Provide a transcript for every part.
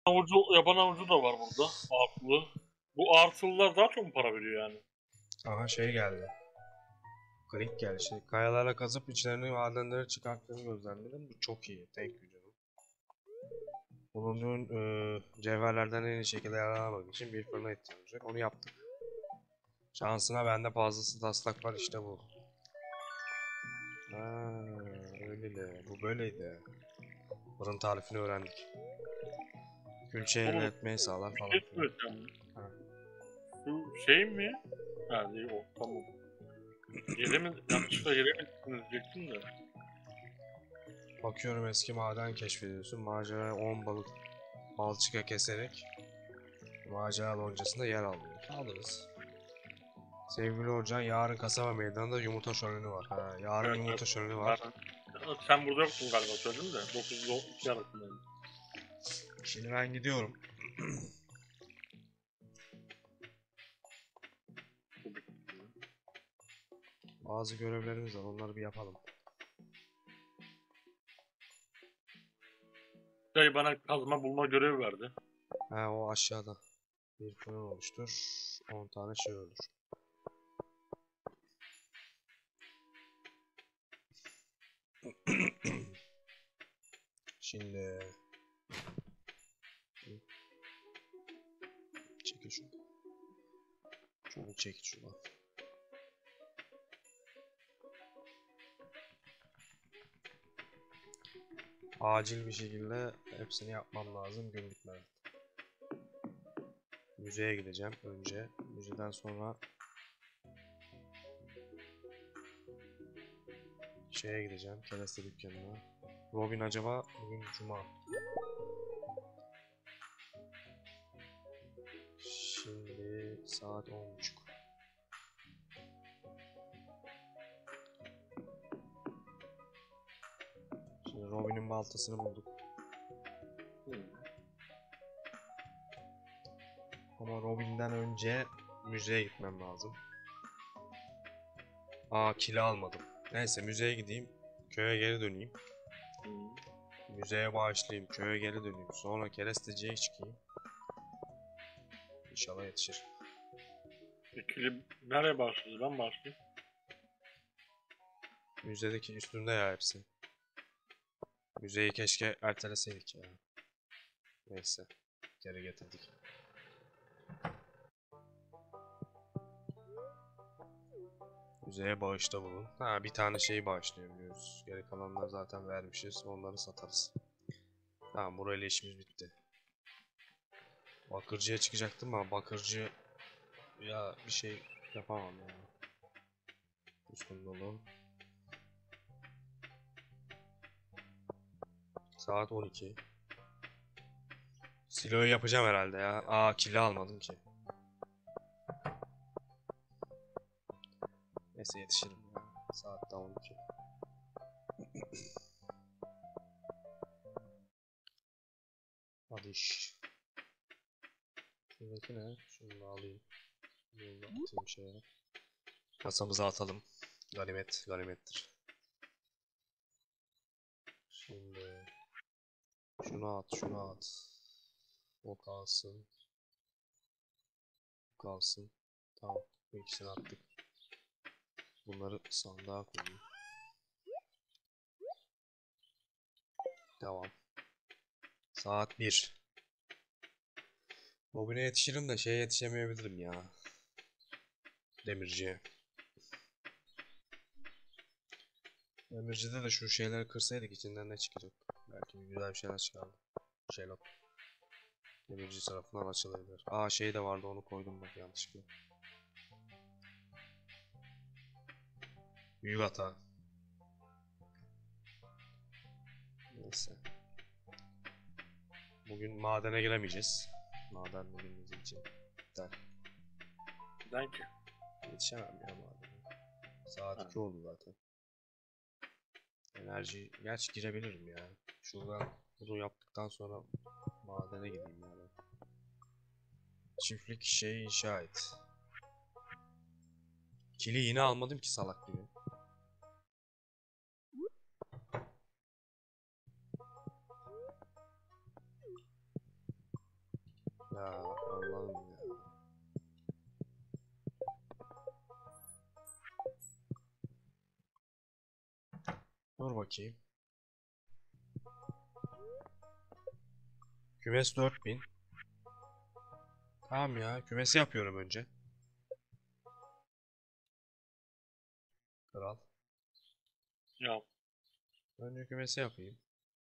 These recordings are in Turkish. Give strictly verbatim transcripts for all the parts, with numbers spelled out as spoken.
Avucu, yaban avucu da var burada. Artılı. Bu artılılar daha çok mu para veriyor yani? Aha şey geldi. Krik geldi. Şey, kayalarla kazıp içlerini madenleri çıkarttığını gözlemledim. Bu çok iyi. Thank you canım. Bulunduğun e, cevherlerden en iyi şekilde yararlanmak için bir fırına ihtiyacım olacak. Onu yaptık. Şansına bende fazlası taslak var, işte bu. Ha, öyle de. Bu böyleydi. Fırın tarifini öğrendik. Külçe elde Oğlum etmeyi sağlar bir falan şey filan. söyleyeceğim. Ha. Şu şey mi? Ha değil o, tamam. Yere mi? Yanlışlıkla yere mi diyecektim de. Bakıyorum eski maden keşfediyorsun. Macera on balık balçıka keserek macera loncasında yer alıyor. Alırız. Sevgili Orcan, yarın kasaba meydanında yumurta şöleni var. Ha, yarın Evet, yumurta evet. şöleni var. Ben- Sen burada yoktun galiba söyledim de. dokuz ile iki arasındayım. Şimdi ben gidiyorum. Bazı görevlerimiz var, onları bir yapalım. Dayı bana kazma bulma görevi verdi. Ha, o aşağıda. Bir fırın oluştur. on tane şey olur. Şimdi çekil şunu. Şunu çekil şunu. Acil bir şekilde hepsini yapmam lazım gün bitmeden. Müzeye gideceğim önce. Müzeden sonra şeye gideceğim. Kereste dükkanına. Robin acaba bugün cuma. Şimdi saat on buçuk. Şimdi Robin'in baltasını bulduk. Ama Robin'den önce müzeye gitmem lazım. Aa, kilo almadım. Neyse müzeye gideyim. Köye geri döneyim. Müzeye bağışlayayım. Köye geri döneyim. Sonra keresteciye çıkayım. İnşallah yetişir. İkili nereye başlıyoruz? Ben başlayayım. Müzedeki üstünde ya hepsi. Müzeyi keşke erteleseydik ya. Neyse. Geri getirdik. Müzeye bağışta bulun. Ha, bir tane şeyi bağışlayabiliyoruz. Geri kalanları zaten vermişiz. Onları satarız. Tamam, burayla işimiz bitti. Bakırcıya çıkacaktım ama bakırcı ya bir şey yapamam ya. Üstüm dolu. Saat on iki. Siloyu yapacağım herhalde ya. Aa, kilo almadım ki. Neyse yetişirim ya. Saat daha on iki. Hadi iş. Şuradaki ne? Şunu da alayım. Bunu da atayım şeye. Kasamıza atalım. Ganimet, ganimettir. Şimdi şunu at, şunu at. O kalsın. Bu kalsın. Tamam. Bu ikisini attık. Bunları sandığa koyayım. Devam. Saat bir. Bugüne yetişirim de şeye yetişemeyebilirim ya. Demirciye. Demircide de şu şeyleri kırsaydık içinden ne çıkacak? Belki güzel bir şeyler çıkardı. Şeyler. Demirci tarafından açılabilir. Aa, şey de vardı, onu koydum bak yanlışlıkla. Büyük hata. Neyse. Bugün madene giremeyeceğiz. Maden bugün bizim için iptal. Neden ki? Yetişemem ya madene. Saat Ha. iki oldu zaten. Enerji, gerçi girebilirim ya. Şuradan bunu yaptıktan sonra madene gideyim yani. Çiftlik şey inşa et. Kili yine almadım ki salak gibi. Ya Allah'ım ya. Dur bakayım. Kümes dört bin. Tamam ya, kümesi yapıyorum önce. Kral. Ya Önce kümesi yapayım.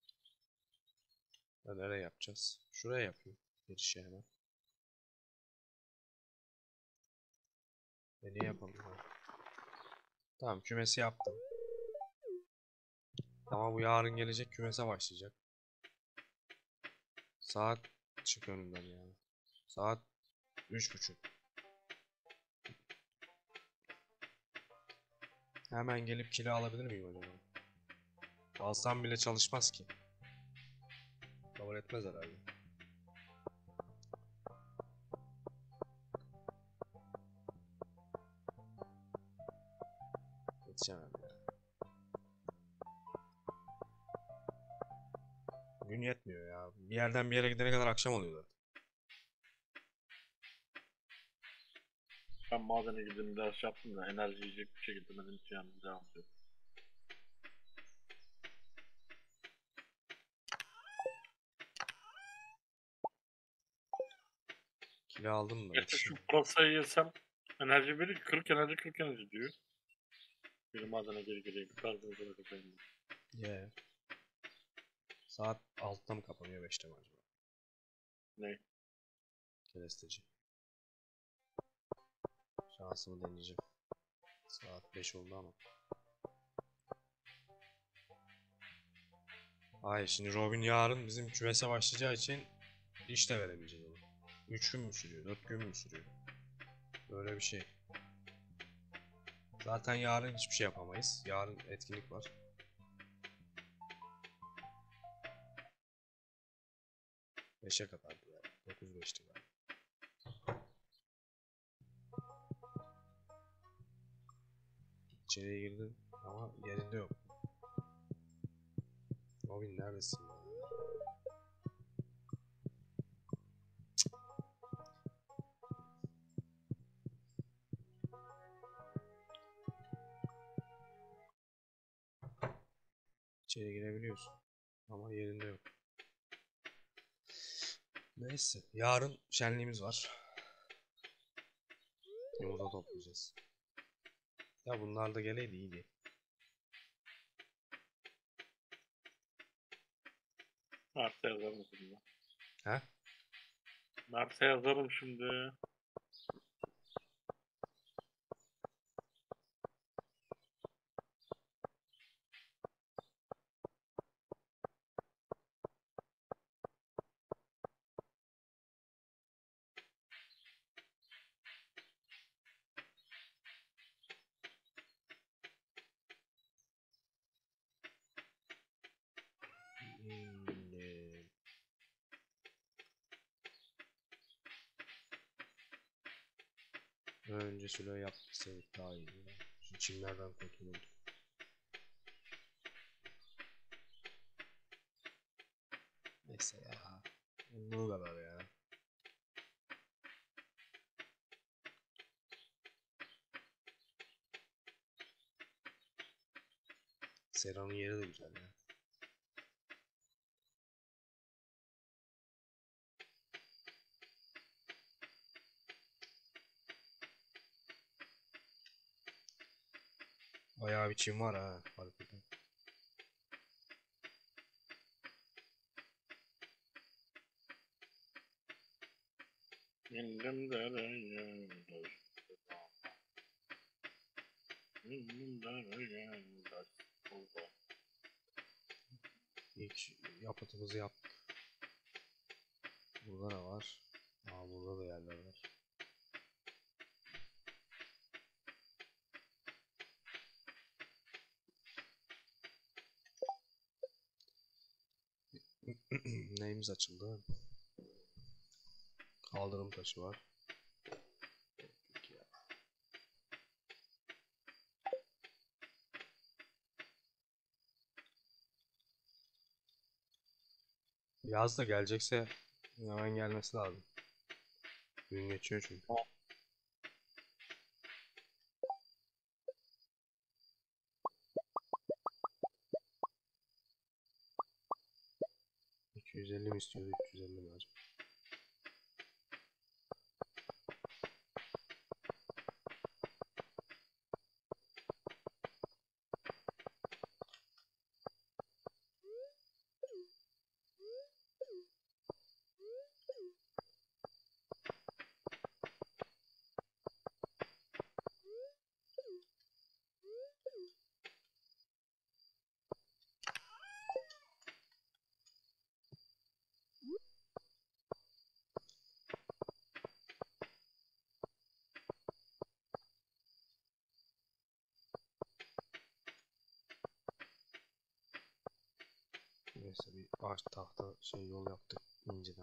Ya nereye yapacağız? Şuraya yapayım. Girişe hemen. Nereye yapalım? Ha. Tamam, kümesi yaptım. Ama bu yarın gelecek kümese başlayacak. Saat çık önümden yani. Saat üç buçuk. Hemen gelip kilo alabilir miyim acaba? Alsam bile çalışmaz ki. Kabul etmez herhalde. Yetişemem ya. Gün yetmiyor ya. Bir yerden bir yere gidene kadar akşam oluyor zaten. ben madene gidip ders yaptım da enerji yiyecek bir şey getirmedim için yani devam ediyorum. Kilo aldım mı? Gerçi şu Yetişemem. pırasayı yesem enerji verir, kırk enerji kırk enerji diyor. Bir madene geri geleyim, karnınıza da kapayım. Ye. Saat altıda mı kapanıyor beşte mi acaba? Ne? Keresteci. Şansımı deneyeceğim. Saat beş oldu ama. Hayır, şimdi Robin yarın bizim kümese başlayacağı için iş de veremeyeceğiz ona. üç gün mü sürüyor? dört gün mü sürüyor? Böyle bir şey. Zaten yarın hiçbir şey yapamayız. Yarın etkinlik var. beşe kadardı ya. dokuz beşti galiba. İçeriye girdim ama yerinde yok. Robin neredesin ya? İçeri girebiliyorsun ama yerinde yok. Neyse, yarın şenliğimiz var. Yumurta toplayacağız. Ya bunlar da geleydi iyiydi. Mert'e yazarım şimdi. He? Mert'e yazarım şimdi. Şimdi... Önce şöyle yapsaydık daha iyiydi. Şu çimlerden kurtulalım. Neyse ya. Bu kadar ya. Sera'nın yeri de güzel ya. Bayağı bir çim var ha. Harbiden. İndim dereye. İndim dereye. İlk yapıtımızı yaptık. Burada ne var? Aa, burada da yerler var. Neyimiz açıldı? Kaldırım taşı var. Yaz da gelecekse hemen gelmesi lazım. Gün geçiyor çünkü. iki yüz elli mi istiyordu? üç yüz elli mi acaba? Neyse bir ağaç tahta şey yol yaptık inceden.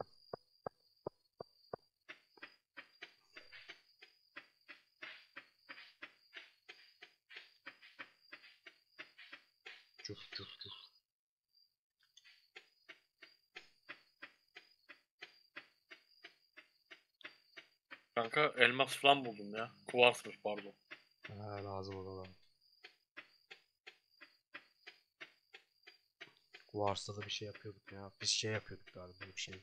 Cuf cuf cuf. Kanka elmas falan buldum ya. Kuvarsmış pardon. Ha, lazım o da lan. Kuvars'ta da bir şey yapıyorduk ya. Biz şey yapıyorduk galiba bir şey.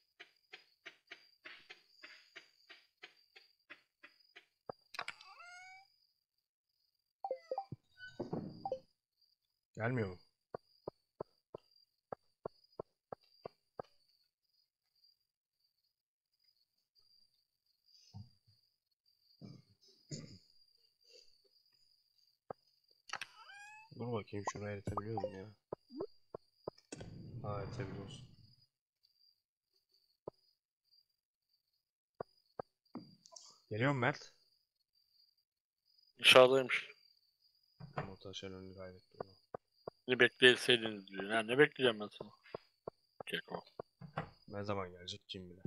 Gelmiyor mu? Dur bakayım şunu eritebiliyor muyum ya? Ha, eritebiliyoruz. Geliyor mu Mert? Dışarıdaymış. Motaşer önünü kaybetti. Ne bekleyeseydiniz diyor. Ya ne bekleyeceğim ben sana? Keko. Ne zaman gelecek kim bilir.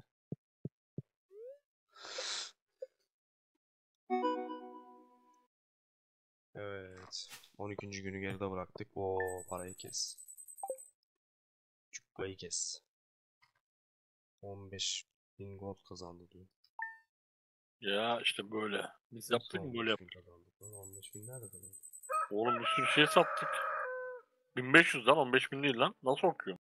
Evet. on ikinci günü geride bıraktık. O parayı kes. Cukkayı kes. on beş bin gold kazandı diyor. Ya işte böyle. Biz Nasıl yaptık mı böyle on beş bin yaptık. kazandık? Lan on beş bin nerede kazandık? Oğlum bir sürü şey sattık. bin beş yüz lan on beş bin değil lan. Nasıl okuyorsun?